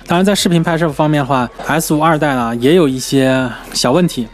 当然，在视频拍摄方面的话 ，S5 二代呢也有一些小问题。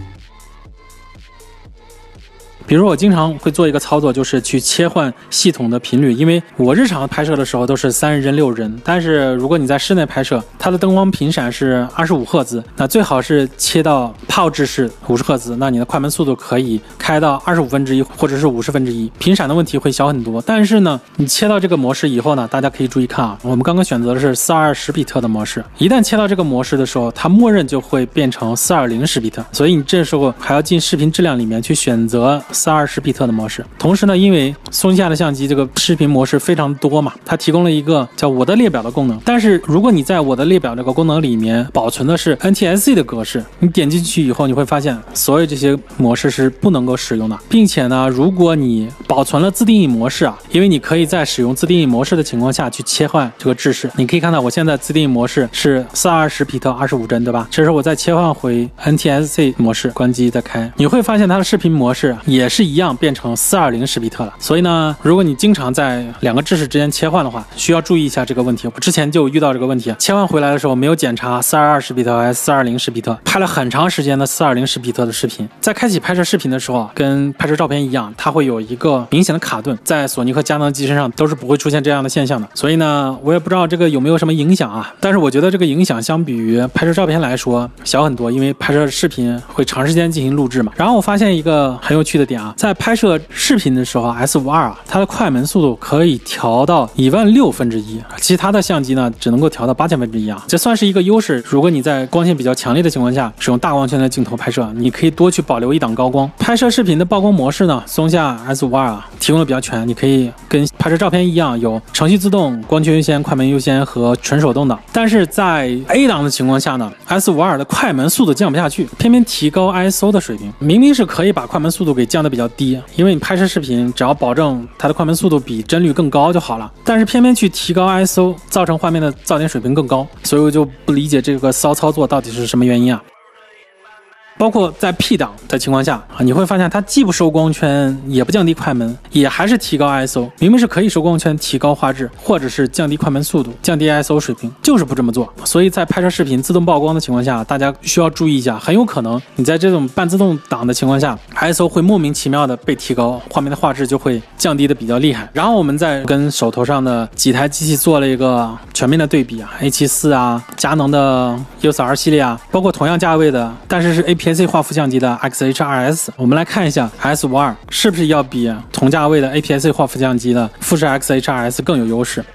比如我经常会做一个操作，就是去切换系统的频率，因为我日常拍摄的时候都是3人6人，但是如果你在室内拍摄，它的灯光频闪是25赫兹，那最好是切到PAO制式50赫兹，那你的快门速度可以开到1/25或者是1/50，频闪的问题会小很多。但是呢，你切到这个模式以后呢，大家可以注意看啊，我们刚刚选择的是420比特的模式，一旦切到这个模式的时候，它默认就会变成420比特，所以你这时候还要进视频质量里面去选择420比特的模式。同时呢，因为松下的相机这个视频模式非常多嘛，它提供了一个叫我的列表的功能。但是如果你在我的列表这个功能里面保存的是 NTSC 的格式，你点进去以后，你会发现所有这些模式是不能够使用的，并且呢，如果你保存了自定义模式啊，因为你可以在使用自定义模式的情况下去切换这个制式。你可以看到我现在自定义模式是420比特25帧，对吧？这时候我再切换回 NTSC 模式，关机再开，你会发现它的视频模式也是一样变成420比特了。所以呢，如果你经常在两个制式之间切换的话，需要注意一下这个问题。我之前就遇到这个问题，切换回来的时候没有检查420比特还是420比特，拍了很长时间的420比特的视频，在开启拍摄视频的时候，跟拍摄照片一样，它会有一个明显的卡顿，在索尼和佳能机身上都是不会出现这样的现象的。所以呢，我也不知道这个有没有什么影响啊，但是我觉得这个影响相比于拍摄照片来说小很多，因为拍摄视频会长时间进行录制嘛。然后我发现一个很有趣的点啊，在拍摄视频的时候 S52 啊，它的快门速度可以调到16000分之一，其他的相机呢只能够调到8000分之一啊，这算是一个优势。如果你在光线比较强烈的情况下使用大光圈的镜头拍摄，你可以多去保留一档高光。拍摄视频的曝光模式呢，松下 S52 啊提供的比较全，你可以跟拍摄照片一样，有程序自动、光圈优先、快门优先和纯手动的。但是在 A 档的情况下呢， S52 的快门速度降不下去，偏偏提高 ISO 的水平。明明是可以把快门速度给降得比较低，因为你拍摄视频只要保证它的快门速度比帧率更高就好了，但是偏偏去提高 ISO， 造成画面的噪点水平更高，所以我就不理解这个骚操作到底是什么原因啊。包括在 P 档的情况下啊，你会发现它既不收光圈，也不降低快门，也还是提高 ISO。明明是可以收光圈、提高画质，或者是降低快门速度、降低 ISO 水平，就是不这么做。所以在拍摄视频自动曝光的情况下，大家需要注意一下，很有可能你在这种半自动档的情况下 ，ISO 会莫名其妙的被提高，画面的画质就会降低的比较厉害。然后我们再跟手头上的几台机器做了一个全面的对比啊 ，A74 啊，佳能的 EOS R 系列啊，包括同样价位的，但是APS-C 画幅相机的 XH2S， 我们来看一下 S52 是不是要比同价位的 APS-C 画幅相机的富士 XH2S 更有优势。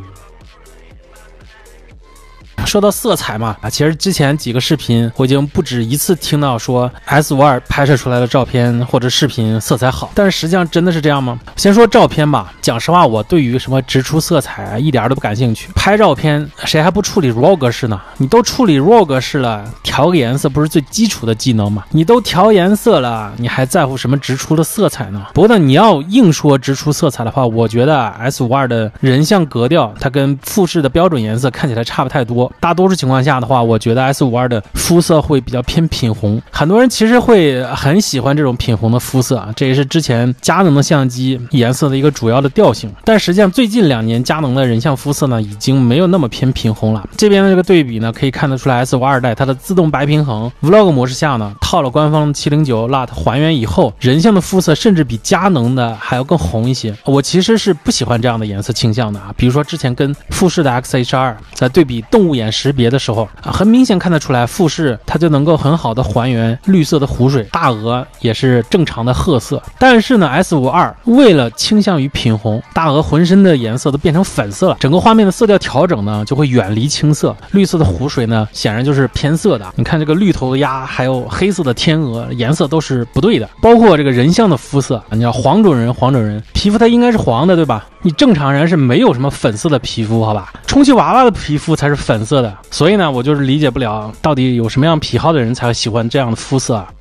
说到色彩嘛，其实之前几个视频我已经不止一次听到说 S52 拍摄出来的照片或者视频色彩好，但是实际上真的是这样吗？先说照片吧，讲实话，我对于什么直出色彩一点都不感兴趣。拍照片谁还不处理 RAW 格式呢？你都处理 RAW 格式了，调个颜色不是最基础的技能吗？你都调颜色了，你还在乎什么直出的色彩呢？不过呢，你要硬说直出色彩的话，我觉得 S52 的人像格调它跟富士的标准颜色看起来差不太多。大多数情况下的话，我觉得 S52 的肤色会比较偏品红，很多人其实会很喜欢这种品红的肤色啊，这也是之前佳能的相机颜色的一个主要的调性。但实际上最近2年佳能的人像肤色呢，已经没有那么偏品红了。这边的这个对比呢，可以看得出来 S52 代它的自动白平衡 Vlog 模式下呢，套了官方709 LUT 还原以后，人像的肤色甚至比佳能的还要更红一些。我其实是不喜欢这样的颜色倾向的啊，比如说之前跟富士的 XH2 在对比动物眼识别的时候啊，很明显看得出来富士它就能够很好的还原绿色的湖水，大鹅也是正常的褐色。但是呢 S52 为了倾向于品红，大鹅浑身的颜色都变成粉色了，整个画面的色调调整呢就会远离青色，绿色的湖水呢显然就是偏色的。你看这个绿头鸭还有黑色的天鹅颜色都是不对的，包括这个人像的肤色，你知道黄种人皮肤它应该是黄的对吧？你正常人是没有什么粉色的皮肤好吧，充气娃娃的皮肤才是粉色的。所以呢，我就是理解不了到底有什么样癖好的人才会喜欢这样的肤色啊。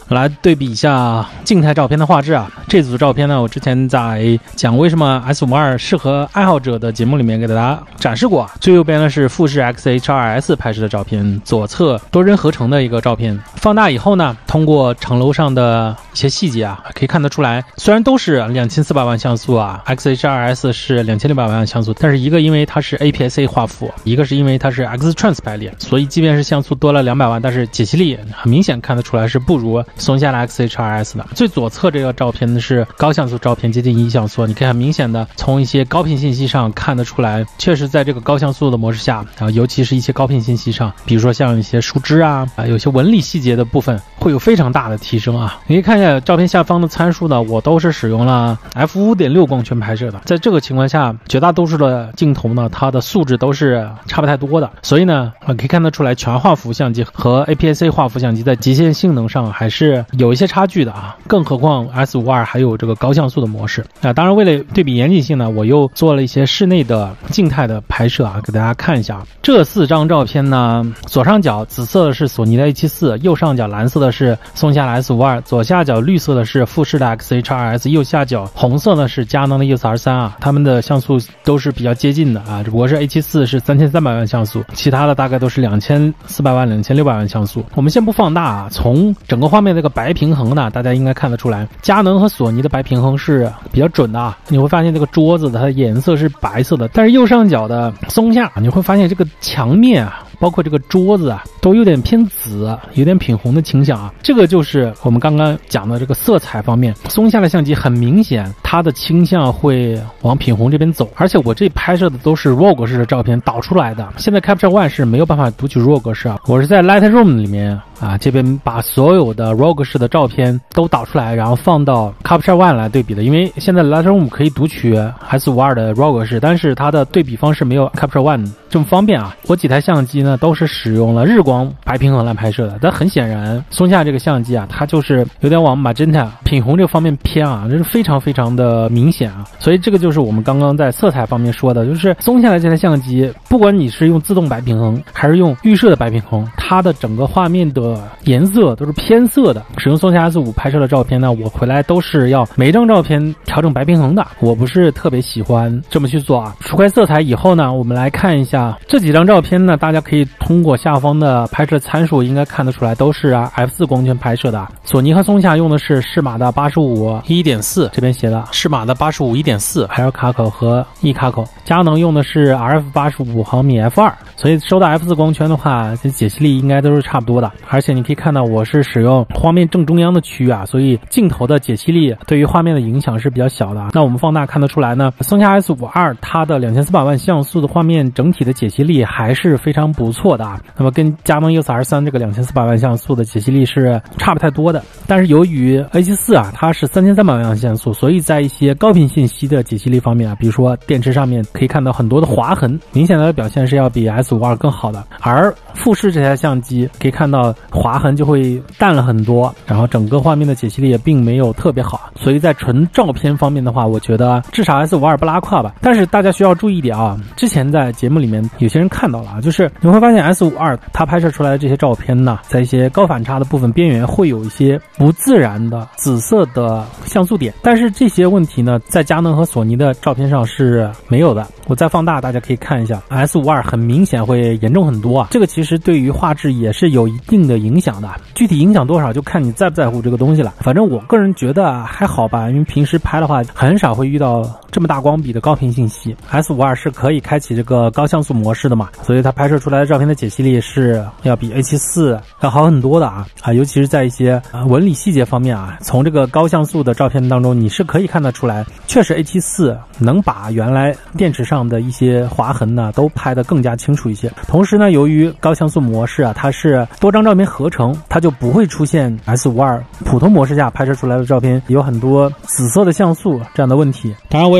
来对比一下静态照片的画质啊。这组照片呢，我之前在讲为什么 S52适合爱好者的节目里面给大家展示过。最右边呢是富士 XH2S 拍摄的照片，左侧多帧合成的一个照片。放大以后呢，通过城楼上的一些细节啊，可以看得出来，虽然都是2400万像素啊 ，XH2S 是2600万像素，但是一个因为它是 APS-C 画幅，一个是因为它是 X-Trans 排列，所以即便是像素多了200万，但是解析力很明显看得出来是不如松下的 XH2S 的。最左侧这个照片是高像素照片，接近1像素，你可以很明显的从一些高频信息上看得出来，确实在这个高像素的模式下啊，尤其是一些高频信息上，比如说像一些树枝啊，有些纹理细节的部分会有非常大的提升啊。你可以看一下照片下方的参数呢，我都是使用了 f5.6 光圈拍摄的，在这个情况下，绝大多数的镜头呢，它的素质都是差不太多的，所以呢，可以看得出来全画幅相机和 APS-C 画幅相机在极限性能上还是有一些差距的啊。更何况 S52还有这个高像素的模式啊。当然，为了对比严谨性呢，我又做了一些室内的静态的拍摄啊，给大家看一下。这4张照片呢，左上角紫色的是索尼的 A74， 右上角蓝色的是松下的 S52， 左下角绿色的是富士的 XH2S， 右下角红色呢是佳能的 EOS R3啊，它们的像素都是比较接近的啊，只不过是 A74 是3300万像素，其他的大概都是2400万、2600万像素。我们先不放大啊，从整个画面这个白平衡呢，大家应该看得出来，佳能和索尼的白平衡是比较准的啊。你会发现这个桌子的它的颜色是白色的，但是右上角的松下，你会发现这个墙面啊，包括这个桌子啊，都有点偏紫，有点品红的倾向啊。这个就是我们刚刚讲的这个色彩方面，松下的相机很明显它的倾向会往品红这边走，而且我这拍摄的都是 RAW 格式的照片导出来的，现在 Capture One 是没有办法读取 RAW 格式啊，我是在 Lightroom 里面啊，这边把所有的 RAW 格式的照片都导出来，然后放到 Capture One 来对比的。因为现在 Lightroom 可以读取 S52的 RAW 格式，但是它的对比方式没有 Capture One 这么方便啊。我几台相机呢都是使用了日光白平衡来拍摄的，但很显然松下这个相机啊，它就是有点往 Magenta 品红这个方面偏啊，这是非常非常的明显啊。所以这个就是我们刚刚在色彩方面说的，就是松下的这台相机，不管你是用自动白平衡还是用预设的白平衡，它的整个画面的颜色都是偏色的。使用松下 S5 拍摄的照片呢，我回来都是要每张照片调整白平衡的，我不是特别喜欢这么去做啊。除开色彩以后呢，我们来看一下这几张照片呢，大家可以通过下方的拍摄参数应该看得出来都是f4 光圈拍摄的。索尼和松下用的是适马的 85-1.4， 这边写的适马的 85-1.4 L 卡口和 E 卡口，佳能用的是 RF85 毫米 f2， 所以收到 f4 光圈的话，这解析力应该都是差不多的。而且你可以看到我是使用画面正中央的区域啊，所以镜头的解析力对于画面的影响是比较小的。那我们放大看得出来呢，松下 S52 它的2400万像素的画面整体的解析力还是非常不错的啊。那么跟佳能 EOS R3 这个2400万像素的解析力是差不太多的，但是由于 A74 啊，它是3300万像素，所以在一些高频信息的解析力方面啊，比如说电池上面可以看到很多的划痕，明显的表现是要比 S52 更好的。而富士这台相机可以看到划痕就会淡了很多，然后整个画面的解析力也并没有特别好，所以在纯照片方面的话，我觉得至少 S52 不拉胯吧。但是大家需要注意一点啊，之前在节目里面有些人看到了啊，就是你会发现 S52 它拍摄出来的这些照片呢，在一些高反差的部分边缘会有一些不自然的紫色的像素点，但是这些问题呢，在佳能和索尼的照片上是没有的。我再放大，大家可以看一下 S52 很明显会严重很多啊，这个其实对于画质也是有一定的影响的，具体影响多少就看你在不在乎这个东西了。反正我个人觉得还好吧，因为平时拍的话很少会遇到这么大光比的高频信息。S52 是可以开启这个高像素模式的嘛，所以它拍摄出来的照片的解析力是要比 A74 要好很多的啊，尤其是在一些纹理细节方面啊，从这个高像素的照片当中你是可以看得出来，确实 A74 能把原来电池上的一些划痕呢都拍得更加清楚一些。同时呢，由于高像素模式啊，它是多张照片合成，它就不会出现 S52 普通模式下拍摄出来的照片有很多紫色的像素这样的问题。当然我也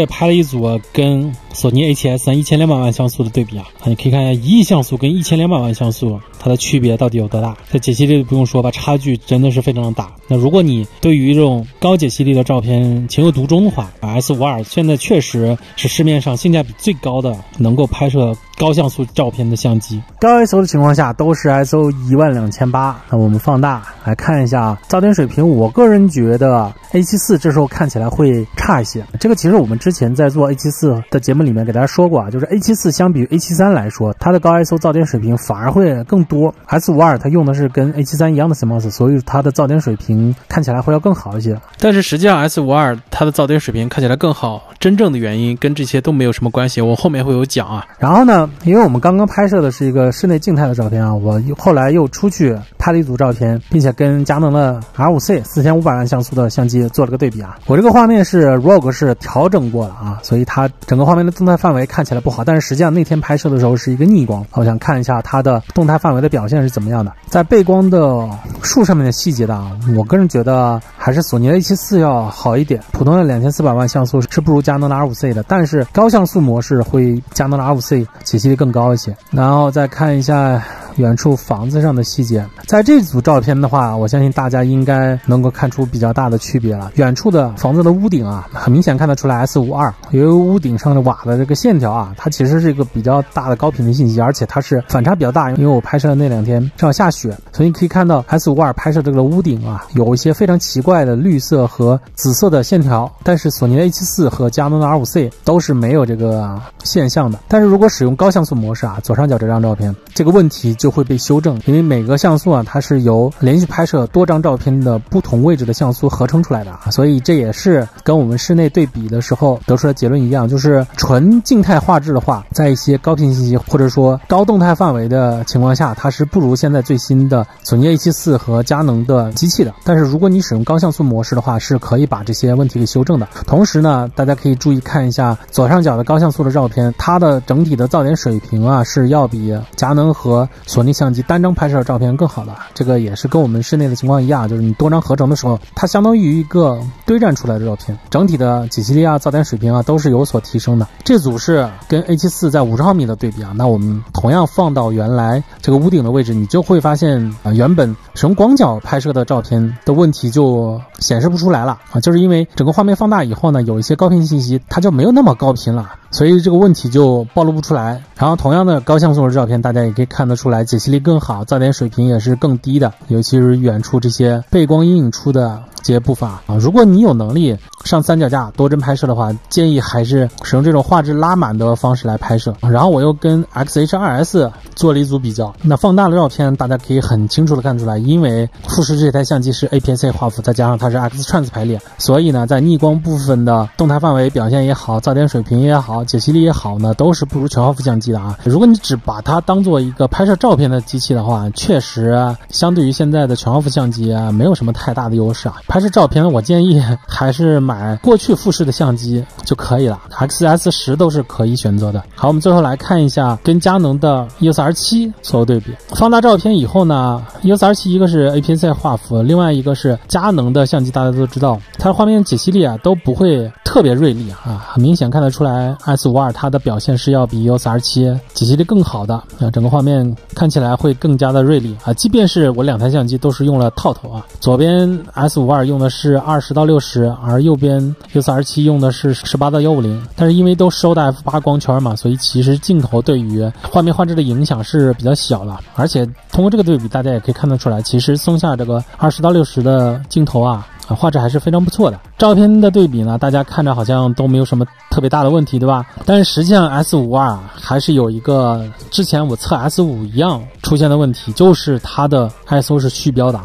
也拍了一组跟索尼 A7S 1200万像素的对比啊，你可以看一下1亿像素跟1200万像素它的区别到底有多大。在解析力不用说吧，差距真的是非常的大。那如果你对于这种高解析力的照片情有独钟的话，S52现在确实是市面上性价比最高的能够拍摄高像素照片的相机。高 ISO 的情况下都是 ISO 12800，那我们放大来看一下噪点水平，我个人觉得 A74 这时候看起来会差一些。这个其实我们之前在做 A74 的节目里面给大家说过啊，就是 A74 相比于 A73 来说，它的高 ISO 噪点水平反而会更多。S52 它用的是跟 A73 一样的 CMOS， 所以它的噪点水平看起来会要更好一些。但是实际上 S52 它的噪点水平看起来更好，真正的原因跟这些都没有什么关系，我后面会有讲啊。然后呢，因为我们刚刚拍摄的是一个室内静态的照片啊，我后来又出去拍了一组照片，并且跟佳能的 R5C 4500万像素的相机做了个对比啊。我这个画面是 RAW 是调整过了啊，所以它整个画面的动态范围看起来不好，但是实际上那天拍摄的时候是一个逆光，我想看一下它的动态范围的表现是怎么样的。在背光的树上面的细节的啊，我个人觉得还是索尼的 A74 要好一点，普通的2400万像素是不如佳能的 R5C 的，但是高像素模式会佳能的 R5C 解析力更高一些。然后再看一下远处房子上的细节，在这组照片的话，我相信大家应该能够看出比较大的区别了。远处的房子的屋顶啊，很明显看得出来 S52， 由于屋顶上的瓦的这个线条啊，它其实是一个比较大的高频的信息，而且它是反差比较大，因为我拍摄的那2天正好下雪，所以可以看到 S52 拍摄这个屋顶啊，有一些非常奇怪的绿色和紫色的线条，但是索尼的 A74 和佳能的 R5C 都是没有这个现象的。但是如果使用高像素模式啊，左上角这张照片，这个问题就会被修正，因为每个像素啊，它是由连续拍摄多张照片的不同位置的像素合成出来的啊，所以这也是跟我们室内对比的时候得出的结论一样，就是纯静态画质的话，在一些高频信息或者说高动态范围的情况下，它是不如现在最新的索尼 A74 和佳能的机器的。但是如果你使用高像素模式的话，是可以把这些问题给修正的。同时呢，大家可以注意看一下左上角的高像素的照片，它的整体的噪点水平啊是要比佳能和索尼相机单张拍摄的照片更好的。这个也是跟我们室内的情况一样，就是你多张合成的时候，它相当于一个堆栈出来的照片，整体的解析力啊、噪点水平啊都是有所提升的。这组是跟 A74 在50毫米的对比啊，那我们同样放到原来这个屋顶的位置，你就会发现原本使用广角拍摄的照片的问题就显示不出来了啊，就是因为整个画面放大以后呢，有一些高频信息它就没有那么高频了，所以这个问题就暴露不出来。然后同样的高像素的照片，大家也可以看得出来解析力更好，噪点水平也是更低的，尤其是远处这些背光阴影出的这些步伐啊。如果你有能力上三脚架多帧拍摄的话，建议还是使用这种画质拉满的方式来拍摄。然后我又跟 XH2S 做了一组比较，那放大的照片大家可以很清楚的看出来，因为富士这台相机是 APS-C 画幅，再加上它是 X Trans 排列，所以呢在逆光部分的动态范围表现也好，噪点水平也好，解析力也好呢，都是不如全画幅相机的啊。如果你只把它当做一个拍摄照片的机器的话，确实相对于现在的全画幅相机啊，没有什么太大的优势啊。拍摄照片我建议还是买过去富士的相机就可以了， XS10 都是可以选择的。好，我们最后来看一下跟佳能的 EOS R7 做对比。放大照片以后呢， EOS R7 一个是 APS-C 画幅，另外一个是佳能的相机，大家都知道它的画面解析力啊都不会特别锐利啊，很明显看得出来 S52 它的表现是要比 EOS R7 解析力更好的，整个画面看起来会更加的锐利啊。即便是我2台相机都是用了套头啊，左边 S52 用的是20到60，而右边 EOS R7 用的是18到150，但是因为都收的 F8 光圈嘛，所以其实镜头对于画面画质的影响是比较小的。而且通过这个对比，大家也可以看得出来，其实松下这个20到60的镜头啊，画质还是非常不错的。照片的对比呢，大家看着好像都没有什么特别大的问题，对吧？但是实际上 S52 还是有一个之前我测 S5 一样出现的问题，就是它的 ISO 是虚标的。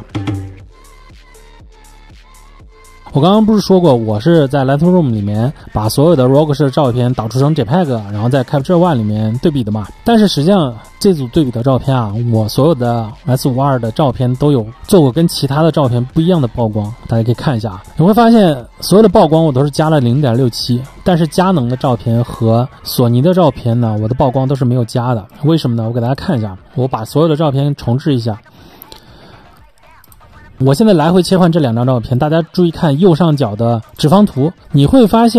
我刚刚不是说过，我是在 Lightroom 里面把所有的 RAW 式的照片导出成 JPEG， 然后在 Capture One 里面对比的嘛。但是实际上这组对比的照片啊，我所有的 S52 的照片都有做过跟其他的照片不一样的曝光，大家可以看一下，你会发现所有的曝光我都是加了 0.67， 但是佳能的照片和索尼的照片呢，我的曝光都是没有加的。为什么呢？我给大家看一下，我把所有的照片重置一下。我现在来回切换这2张照片，大家注意看右上角的直方图，你会发现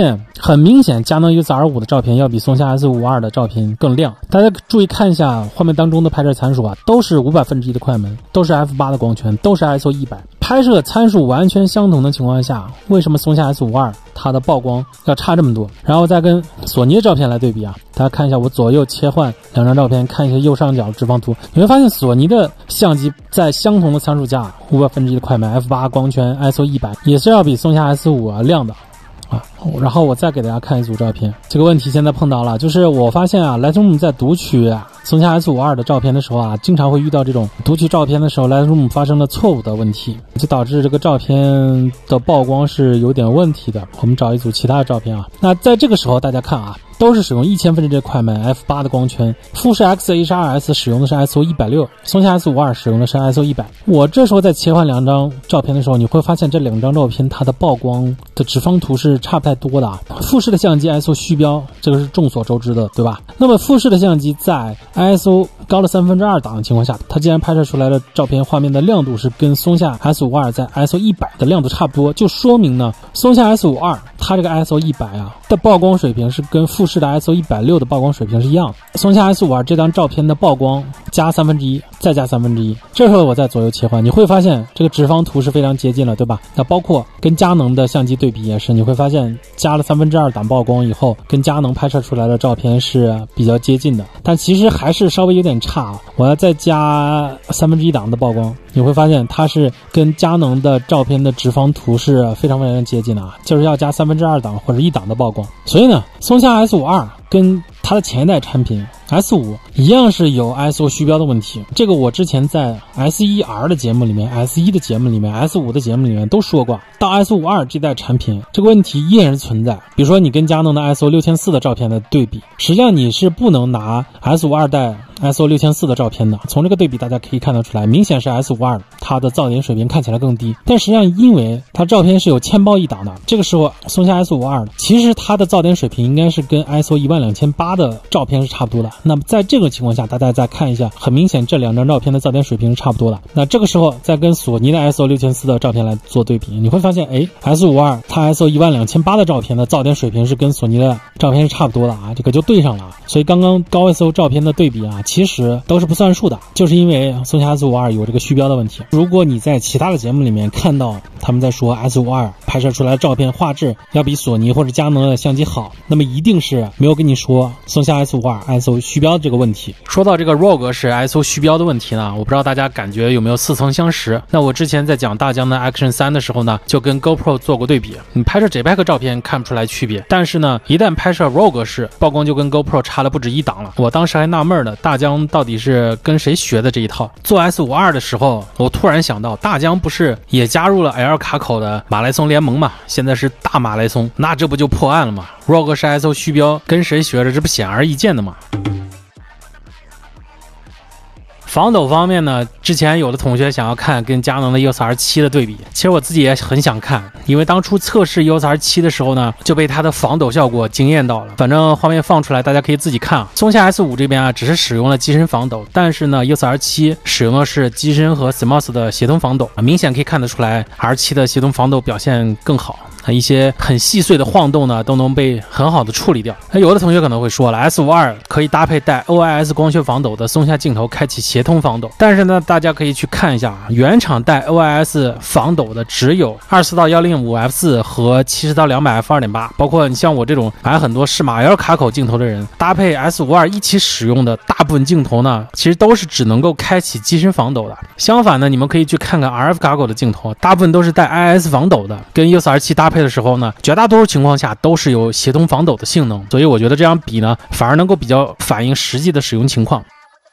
很明显，佳能 UX-R5 的照片要比松下 S52 的照片更亮。大家注意看一下画面当中的拍摄参数啊，都是1/5的快门，都是 F8 的光圈，都是 ISO 100。拍摄参数完全相同的情况下，为什么松下 S52 它的曝光要差这么多？然后再跟索尼的照片来对比啊，大家看一下我左右切换两张照片，看一下右上角直方图，你会发现索尼的相机在相同的参数下，1/5的快门 F8 光圈 ISO 100也是要比松下 S5 亮的。然后我再给大家看一组照片，这个问题现在碰到了，就是我发现啊 Lightroom 在读取松下 S52 的照片的时候啊，经常会遇到这种读取照片的时候 Lightroom 发生了错误的问题，就导致这个照片的曝光是有点问题的。我们找一组其他的照片啊，那在这个时候大家看啊，都是使用1000分之1快门 F8 的光圈，富士 X-H2S 使用的是 ISO 160，松下 S52 使用的是 ISO 100。我这时候在切换两张照片的时候，你会发现这两张照片它的曝光的直方图是差不太多的啊。富士的相机 ISO 虚标，这个是众所周知的，对吧？那么富士的相机在 ISO 高了2/3档的情况下，它既然拍摄出来的照片画面的亮度是跟松下 S52 在 ISO 100的亮度差不多，就说明呢，松下 S52 它这个 ISO 100啊的曝光水平是跟富士的 ISO 160的曝光水平是一样的。松下 S52 这张照片的曝光加1/3，再加1/3，这时候我再左右切换，你会发现这个直方图是非常接近了，对吧？那包括跟佳能的相机对比也是，你会发现加了2/3档曝光以后，跟佳能拍摄出来的照片是比较接近的，但其实还是稍微有点差。我要再加1/3档的曝光，你会发现它是跟佳能的照片的直方图是非常非常接近的啊，就是要加2/3档或者1档的曝光。所以呢，松下 S52 跟它的前一代产品 S5 一样是有 ISO 虚标的问题，这个我之前在 S1R 的节目里面、S1 的节目里面、S5 的节目里面都说过。到 S52 这代产品，这个问题依然存在。比如说你跟佳能的 ISO 6400的照片的对比，实际上你是不能拿 S52 代 ISO 6400的照片的。从这个对比大家可以看得出来，明显是 S52 它的噪点水平看起来更低，但实际上因为它照片是有1000包1档的，这个时候松下 S52 其实它的噪点水平应该是跟 ISO 12800的照片是差不多的。那么在这个情况下，大家再看一下，很明显这两张照片的噪点水平是差不多的。那这个时候再跟索尼的 ISO 6400的照片来做对比，你会发现S52 它 ISO 12800的照片的噪点水平是跟索尼的照片是差不多的啊，这个就对上了。所以刚刚高 ISO 照片的对比啊，其实都是不算数的，就是因为松下 S52 有这个虚标的问题。如果你在其他的节目里面看到他们在说 S52 拍摄出来的照片画质要比索尼或者佳能的相机好，那么一定是没有跟你说松下 S52 ISO 虚标这个问题。说到这个 RAW 是 ISO 虚标的问题呢，我不知道大家感觉有没有似曾相识。那我之前在讲大疆的 Action 3的时候呢，就跟 GoPro 做过对比。你拍摄 JPEG 照片看不出来区别，但是呢，一旦拍摄 RAW 格式，曝光就跟 GoPro 差了不止1档了。我当时还纳闷呢，大疆到底是跟谁学的这一套？做 S52 的时候，我突然想到，大疆不是也加入了 L 卡口的马拉松联盟嘛？现在是大马拉松，那这不就破案了吗？ RAW 格式 ISO 虚标跟谁学的？这不显而易见的吗？防抖方面呢，之前有的同学想要看跟佳能的 EOS R7 的对比，其实我自己也很想看，因为当初测试 EOS R7 的时候呢，就被它的防抖效果惊艳到了。反正画面放出来大家可以自己看啊。松下 S5 这边啊，只是使用了机身防抖，但是呢 EOS R7 使用的是机身和 CMOS 的协同防抖，明显可以看得出来 R7 的协同防抖表现更好。一些很细碎的晃动呢，都能被很好的处理掉。那有的同学可能会说了 ，S52 可以搭配带 OIS 光学防抖的松下镜头开启协同防抖，但是呢，大家可以去看一下啊，原厂带 OIS 防抖的只有24到105 f4 和70到200 f2.8，包括你像我这种买很多适马 L 卡口镜头的人，搭配 S52 一起使用的大部分镜头呢，其实都是只能够开启机身防抖的。相反呢，你们可以去看看 RF 卡口的镜头，大部分都是带 IS 防抖的，跟 EOS R7 搭配的时候呢，绝大多数情况下都是有协同防抖的性能，所以我觉得这样比呢，反而能够比较反映实际的使用情况。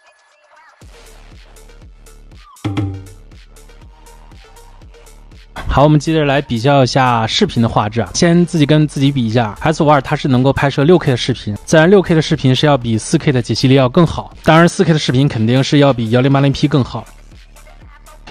好，我们接着来比较一下视频的画质啊。先自己跟自己比一下 ，S52 它是能够拍摄 6K 的视频，自然 6K 的视频是要比 4K 的解析力要更好，当然 4K 的视频肯定是要比1080P 更好。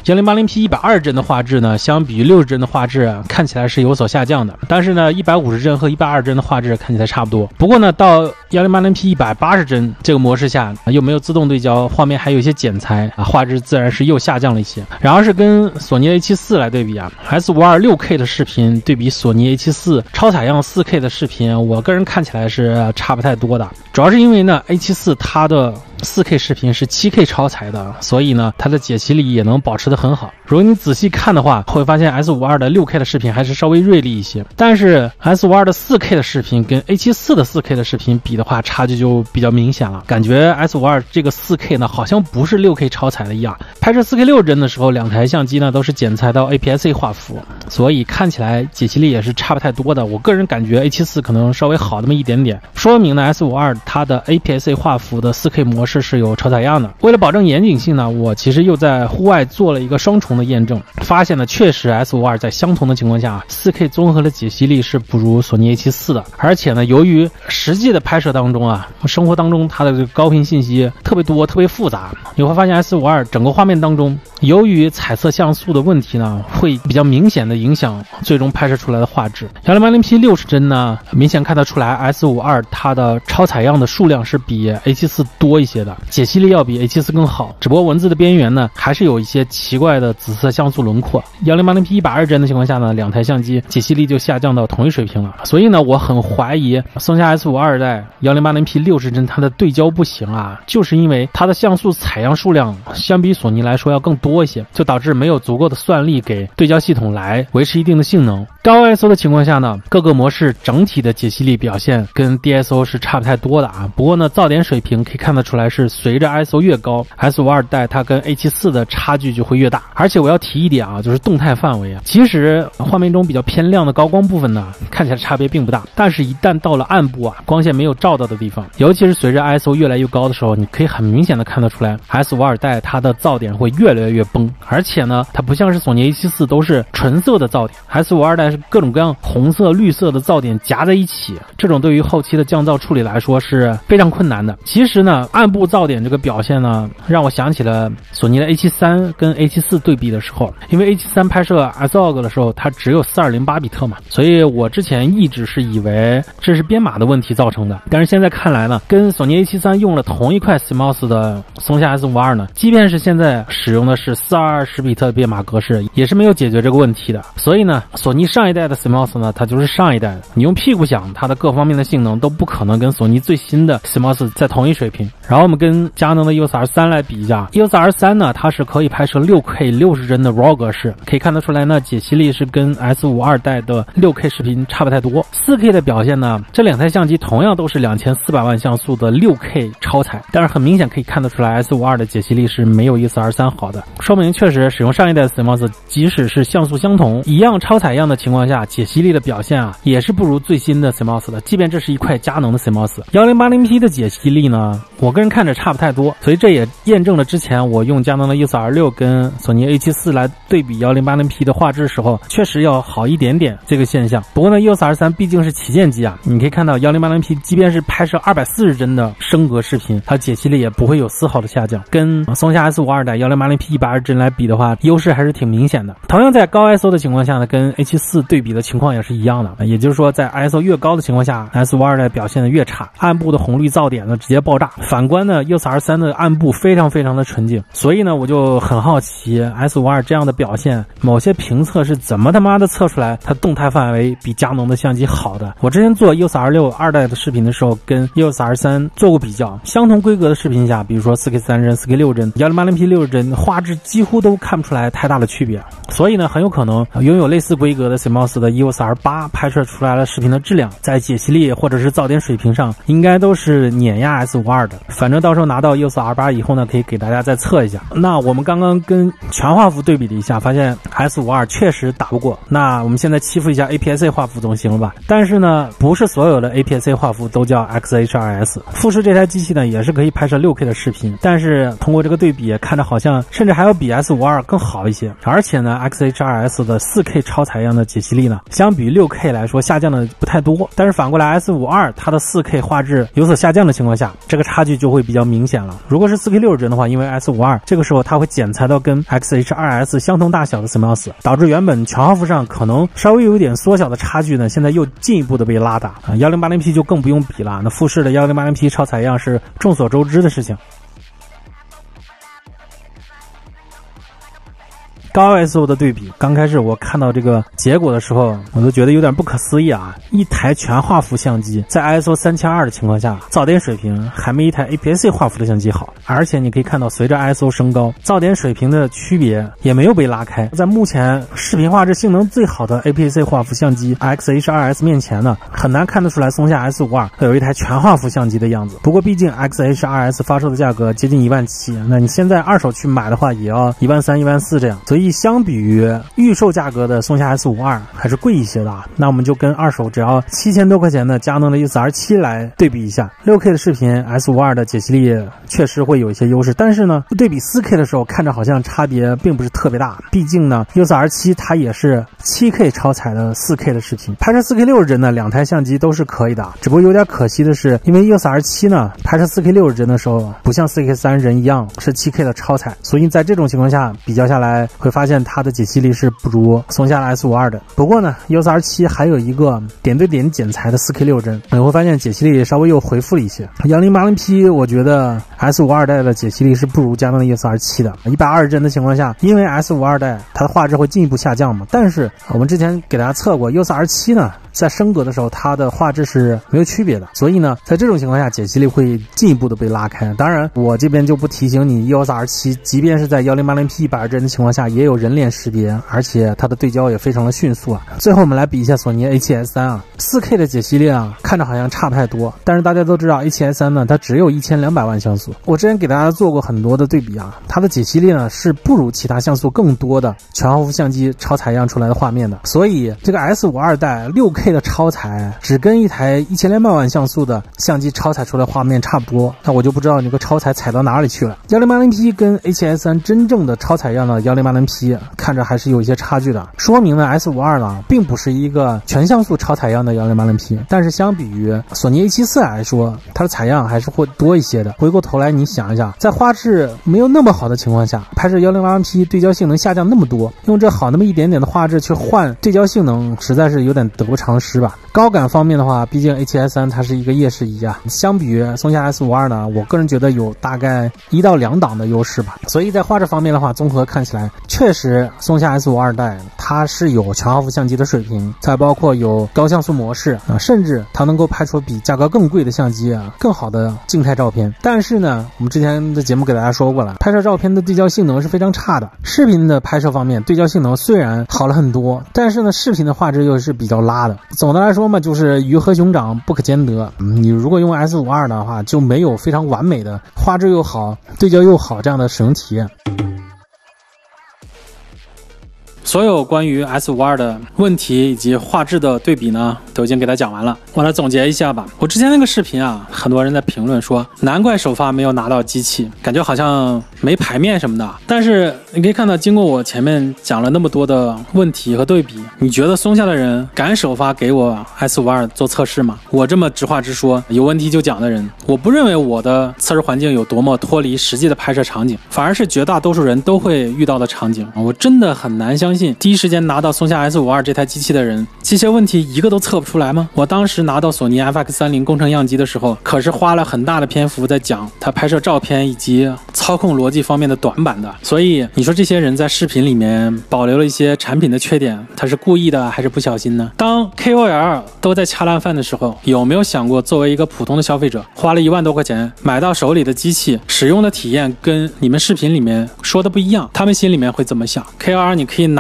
1080p 120帧的画质呢，相比于60帧的画质看起来是有所下降的，但是呢150帧和120帧的画质看起来差不多。不过呢到1080p 180帧这个模式下又没有自动对焦，画面还有一些剪裁画质自然是又下降了一些。然而是跟索尼 A74 来对比S52 6K 的视频对比索尼 A74 超采样 4K 的视频，我个人看起来是差不太多的。主要是因为呢 A74 它的4K 视频是 7K 超采的，所以呢它的解析力也能保持得很好。如果你仔细看的话，会发现 S52 的 6K 的视频还是稍微锐利一些，但是 S52 的 4K 的视频跟 A74 的 4K 的视频比的话，差距就比较明显了。感觉 S52 这个 4K 呢好像不是 6K 超采的一样。拍摄 4K 60帧的时候，两台相机呢都是剪裁到 APS-C 画幅，所以看起来解析力也是差不太多的。我个人感觉 A74 可能稍微好那么一点点，说明呢 S52 它的 APS-C 画幅的 4K 模式是有超采样的。为了保证严谨性呢，我其实又在户外做了一个双重的验证，发现呢确实 S52 在相同的情况下 4K 综合的解析力是不如索尼 A74 的。而且呢由于实际的拍摄当中生活当中它的这个高频信息特别多特别复杂，你会发现 S52 整个画面当中由于彩色像素的问题呢，会比较明显的影响最终拍摄出来的画质。1080p 60帧呢，明显看得出来 S52 它的超采样的数量是比 A74 多一些的，解析力要比 A74 更好。只不过文字的边缘呢，还是有一些奇怪的紫色像素轮廓。1080p 120帧的情况下呢，两台相机解析力就下降到同一水平了。所以呢，我很怀疑松下 S52 代 1080p 60帧它的对焦不行就是因为它的像素采样数量相比索尼来说要更多一些，就导致没有足够的算力给对焦系统来维持一定的性能。高 ISO 的情况下呢，各个模式整体的解析力表现跟 DSO 是差不太多的不过呢，噪点水平可以看得出来是随着 ISO 越高 S52 代它跟 A74 的差距就会越大。而且我要提一点就是动态范围其实画面中比较偏亮的高光部分呢，看起来差别并不大，但是一旦到了暗部光线没有照到的地方，尤其是随着 ISO 越来越高的时候，你可以很明显的看得出来 S52 代它的噪点会越来越崩。而且呢，它不像是索尼 A74 都是纯色的噪点， S52 代是各种各样红色绿色的噪点夹在一起，这种对于后期的降噪处理来说是非常困难的。其实呢，暗部噪点这个表现呢，让我想起了索尼的 A73 跟 A74 对比的时候，因为 A73 拍摄 S-Log 的时候它只有4208比特嘛，所以我之前一直是以为这是编码的问题造成的。但是现在看来呢，跟索尼 A73 用了同一块 CMOS 的松下 S52 呢，即便是现在使用的是4210比特的编码格式，也是没有解决这个问题的。所以呢，索尼上一代的 CMOS 呢，它就是上一代的，你用屁股想它的各方面的性能都不可能跟索尼最新的 CMOS 在同一水平。然后我们跟佳能的 EOS R3 来比一下， EOS R3 呢，它是可以拍摄 6K 60帧的 RAW 格式，可以看得出来呢，解析力是跟 S52 代的 6K 视频差不太多。 4K 的表现呢，这两台相机同样都是2400万像素的 6K 超采，但是很明显可以看得出来 S52 的解析力是没有 EOS R3 好的，说明确实使用上一代的 CMOS， 即使是像素相同一样超采样的情况下，解析力的表现也是不如最新的 CMOS 的，即便这是一块佳能的 CMOS。 1080p 的解析力呢，我个人看着差不太多，所以这也验证了之前我用佳能的 EOS R6 跟索尼 A74 来对比 1080p 的画质的时候，确实要好一点点这个现象。不过呢 EOS R3 毕竟是旗舰机你可以看到 1080p 即便是拍摄240帧的升格视频，它解析力也不会有丝毫的下降。跟松下 S52 代 1080p 120帧来比的话，优势还是挺明显的。同样在高 ISO 的情况下呢，跟 A74 对比的情况也是一样的，也就是说在 ISO 越高的情况下 S52 代表现的越差，暗部的红绿噪点呢直接爆炸。反观呢 EOS R3 的暗部非常非常的纯净，所以呢我就很好奇 S52 这样的表现，某些评测是怎么他妈的测出来它动态范围比佳能的相机好的。我之前做 EOS R6 2代的视频的时候跟 EOS R3 做过比较，相同规格的视频下，比如说 4K 3帧 4K 6帧 1080p 60帧，画质几乎都看不出来太大的区别。所以呢很有可能拥有类似规格的 CMOS 的 EOS R8 拍摄出来的视频的质量在解析力或者是噪点水平上应该都是碾压 S52 的。反正到时候拿到 EOS R8 以后呢，可以给大家再测一下。那我们刚刚跟全画幅对比了一下，发现 S52 确实打不过，那我们现在欺负一下 APS-C 画幅总行了吧？但是呢不是所有的 APS-C 画幅都叫 XHRS。富士这台机器呢也是可以拍摄 6K 的视频，但是通过这个对比看着好像甚至还要比 S52 更好一些，而且呢 XHRS 的 4K 超采样的解析力呢，相比 6K 来说下降的不太多，但是反过来 S52 它的 4K 画质有所下降的情况下，这个差距就会比较明显了。如果是 4K 60帧的话，因为 S52 这个时候它会剪裁到跟 XH2S 相同大小的 CMOS， 导致原本全画幅上可能稍微有一点缩小的差距呢，现在又进一步的被拉大啊。1080P 就更不用比了，那富士的1080P 超采样是众所周知的事情。高 ISO 的对比，刚开始我看到这个结果的时候，我都觉得有点不可思议啊！一台全画幅相机在 ISO 3200的情况下，噪点水平还没一台 APS-C 画幅的相机好，而且你可以看到，随着 ISO 升高，噪点水平的区别也没有被拉开。在目前视频画质性能最好的 APS-C 画幅相机 XH2S 面前呢，很难看得出来松下 S52会有一台全画幅相机的样子。不过毕竟 XH2S 发售的价格接近17000，那你现在二手去买的话，也要13000、14000这样，所以相比于预售价格的松下 S52还是贵一些的。那我们就跟二手只要7000多块钱的佳能的 EOS R7 来对比一下。6K 的视频 S52的解析力确实会有一些优势，但是呢，对比 4K 的时候看着好像差别并不是特别大。毕竟呢 EOS R7 它也是 7K 超采的 4K 的视频，拍摄 4K 60帧呢，两台相机都是可以的。只不过有点可惜的是，因为 EOS R7 呢拍摄 4K 60帧的时候不像 4K 30帧一样是 7K 的超采，所以在这种情况下比较下来会发现它的解析力是不如松下的 S52的。不过呢 EOS R7 还有一个点对点剪裁的 4K 60帧，你会发现解析力稍微又回复了一些。1080P 我觉得 S52代的解析力是不如佳能的 EOS R7的。120帧的情况下，因为 S52代它的画质会进一步下降嘛，但是我们之前给大家测过 EOS R7 呢，在升格的时候它的画质是没有区别的，所以呢在这种情况下解析力会进一步的被拉开。当然我这边就不提醒你 EOS R7 即便是在 1080P 120帧的情况下也有人脸识别，而且它的对焦也非常的迅速啊。最后我们来比一下索尼 A7S3 啊， 4K 的解析力啊看着好像差不太多，但是大家都知道 A7S3 呢它只有1200万像素。我之前给大家做过很多的对比啊，它的解析力呢是不如其他像素更多的全画幅相机超采样出来的画面的，所以这个 S52代 6K 的超采只跟一台1200万像素的相机超采出来画面差不多，那我就不知道你个超采采到哪里去了。1080P 跟 A7S3 真正的超采样的1080P 看着还是有一些差距的，说明呢 S52呢并不是一个全像素超采样的1080P， 但是相比于索尼 A74 来说，它的采样还是会多一些的。回过头来你想一下，在画质没有那么好的情况下，拍摄 1080P 对焦性能下降那么多，用这好那么一点点的画质去换对焦性能，实在是有点得不偿失吧。高感方面的话，毕竟 A7S3 它是一个夜视仪啊，相比于松下 S52呢，我个人觉得有大概1到2档的优势吧。所以在画质方面的话，综合看起来确实松下 S52代它是有全画幅相机的水平，再包括有高像素模式啊，甚至它能够拍出比价格更贵的相机啊更好的静态照片。但是呢，我们之前的节目给大家说过了，拍摄照片的对焦性能是非常差的。视频的拍摄方面，对焦性能虽然好了很多，但是呢，视频的画质又是比较拉的。总的来说嘛，就是鱼和熊掌不可兼得。你如果用 S52的话，就没有非常完美的画质又好、对焦又好这样的使用体验。 所有关于 S52的问题以及画质的对比呢，都已经给他讲完了。我来总结一下吧。我之前那个视频啊，很多人在评论说，难怪首发没有拿到机器，感觉好像没排面什么的。但是你可以看到，经过我前面讲了那么多的问题和对比，你觉得松下的人敢首发给我 S52做测试吗？我这么直话直说，有问题就讲的人，我不认为我的测试环境有多么脱离实际的拍摄场景，反而是绝大多数人都会遇到的场景。我真的很难相信第一时间拿到松下 S52这台机器的人，这些问题一个都测不出来吗？我当时拿到索尼 FX30 工程样机的时候，可是花了很大的篇幅在讲它拍摄照片以及操控逻辑方面的短板的。所以你说这些人在视频里面保留了一些产品的缺点，他是故意的还是不小心呢？当 KOL 都在掐烂饭的时候，有没有想过作为一个普通的消费者，花了1万多块钱买到手里的机器，使用的体验跟你们视频里面说的不一样，他们心里面会怎么想？ KOL 你可以拿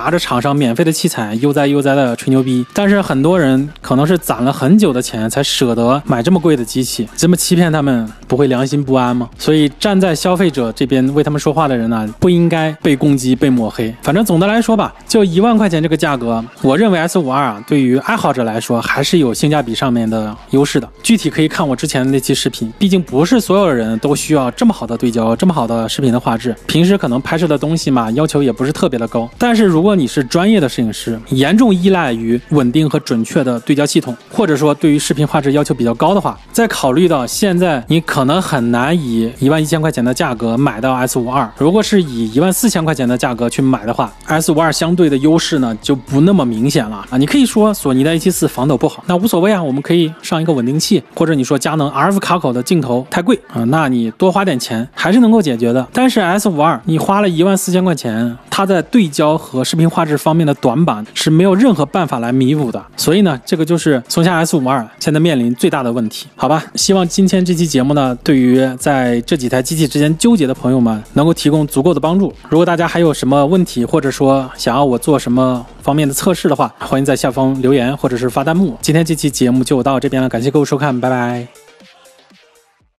拿着厂商免费的器材悠哉悠哉的吹牛逼，但是很多人可能是攒了很久的钱才舍得买这么贵的机器，这么欺骗他们，不会良心不安吗？所以站在消费者这边为他们说话的人呢，不应该被攻击被抹黑。反正总的来说吧，就1万块钱这个价格，我认为 S52啊对于爱好者来说还是有性价比上面的优势的。具体可以看我之前的那期视频，毕竟不是所有人都需要这么好的对焦，这么好的视频的画质，平时可能拍摄的东西嘛，要求也不是特别的高。但是如果你是专业的摄影师，严重依赖于稳定和准确的对焦系统，或者说对于视频画质要求比较高的话，再考虑到现在你可能很难以11000块钱的价格买到 S52， 如果是以14000块钱的价格去买的话， S52相对的优势呢就不那么明显了啊。你可以说索尼的 A74 防抖不好，那无所谓啊，我们可以上一个稳定器，或者你说佳能 RF 卡口的镜头太贵啊，那你多花点钱还是能够解决的。但是 S52 你花了14000块钱，它在对焦和视频画质方面的短板是没有任何办法来弥补的，所以呢，这个就是松下 S52现在面临最大的问题，好吧？希望今天这期节目呢，对于在这几台机器之间纠结的朋友们能够提供足够的帮助。如果大家还有什么问题，或者说想要我做什么方面的测试的话，欢迎在下方留言或者是发弹幕。今天这期节目就到这边了，感谢各位收看，拜拜。